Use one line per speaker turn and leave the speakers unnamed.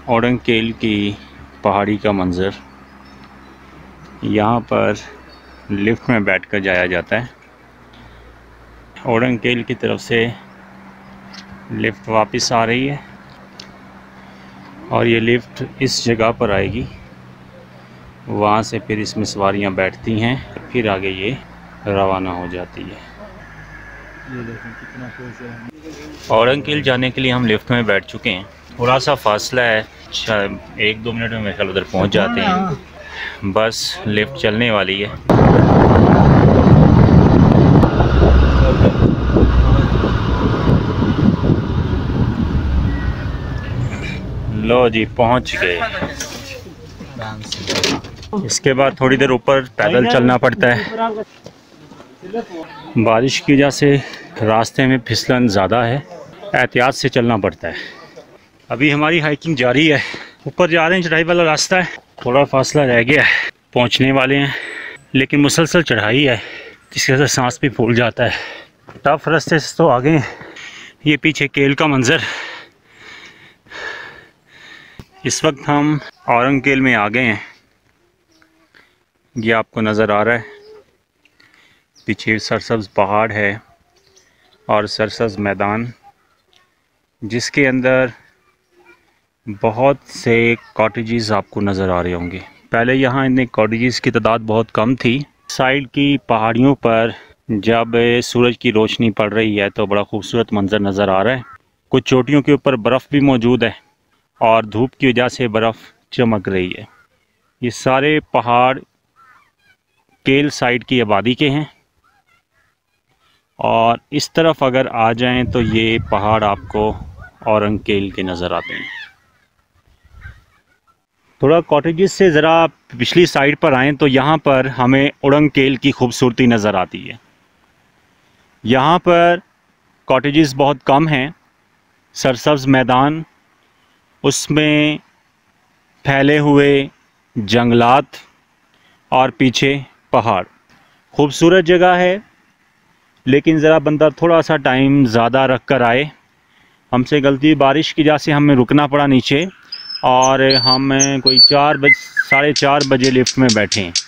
ओडंगकेल की पहाड़ी का मंज़र। यहाँ पर लिफ्ट में बैठकर जाया जाता है। ओडंगकेल की तरफ से लिफ्ट वापस आ रही है और ये लिफ्ट इस जगह पर आएगी, वहाँ से फिर इसमें सवारियाँ बैठती हैं, फिर आगे ये रवाना हो जाती है। ओडंगकेल जाने के लिए हम लिफ्ट में बैठ चुके हैं। थोड़ा सा फासला है, 1-2 मिनट में मेरे ख्याल उधर पहुँच जाते हैं। बस लिफ्ट चलने वाली है। लो जी, पहुँच गए। इसके बाद थोड़ी देर ऊपर पैदल चलना पड़ता है। बारिश की वजह से रास्ते में फिसलन ज़्यादा है, एहतियात से चलना पड़ता है। अभी हमारी हाइकिंग जारी है। ऊपर जा रहे हैं, चढ़ाई वाला रास्ता है, थोड़ा फासला रह गया है, पहुंचने वाले हैं, लेकिन मुसलसल चढ़ाई है जिसकी वजह से सांस भी फूल जाता है। टफ रास्ते से तो आगे हैं। ये पीछे केल का मंज़र। इस वक्त हम ओडंगकेल में आ गए हैं। ये आपको नज़र आ रहा है, पीछे सरसब्ज़ पहाड़ है और सरसब्ज़ मैदान, जिसके अंदर बहुत से कॉटेजेस आपको नज़र आ रहे होंगे। पहले यहाँ इन कॉटेजेस की तादाद बहुत कम थी। साइड की पहाड़ियों पर जब सूरज की रोशनी पड़ रही है तो बड़ा खूबसूरत मंज़र नज़र आ रहा है। कुछ चोटियों के ऊपर बर्फ़ भी मौजूद है और धूप की वजह से बर्फ़ चमक रही है। ये सारे पहाड़ केल साइड की आबादी के हैं और इस तरफ अगर आ जाएं तो ये पहाड़ आपको ओडंगकेल के नज़र आते हैं। थोड़ा कॉटेजेस से ज़रा पिछली साइड पर आएँ तो यहाँ पर हमें ओडंगकेल की खूबसूरती नज़र आती है। यहाँ पर कॉटेजेस बहुत कम हैं, सरसब्ज़ मैदान, उसमें फैले हुए जंगलात और पीछे पहाड़। खूबसूरत जगह है, लेकिन ज़रा बंदा थोड़ा सा टाइम ज़्यादा रख कर आए। हमसे गलती, बारिश की वजह से हमें रुकना पड़ा नीचे और हम कोई 4 बजे 4:30 बजे लिफ्ट में बैठे हैं।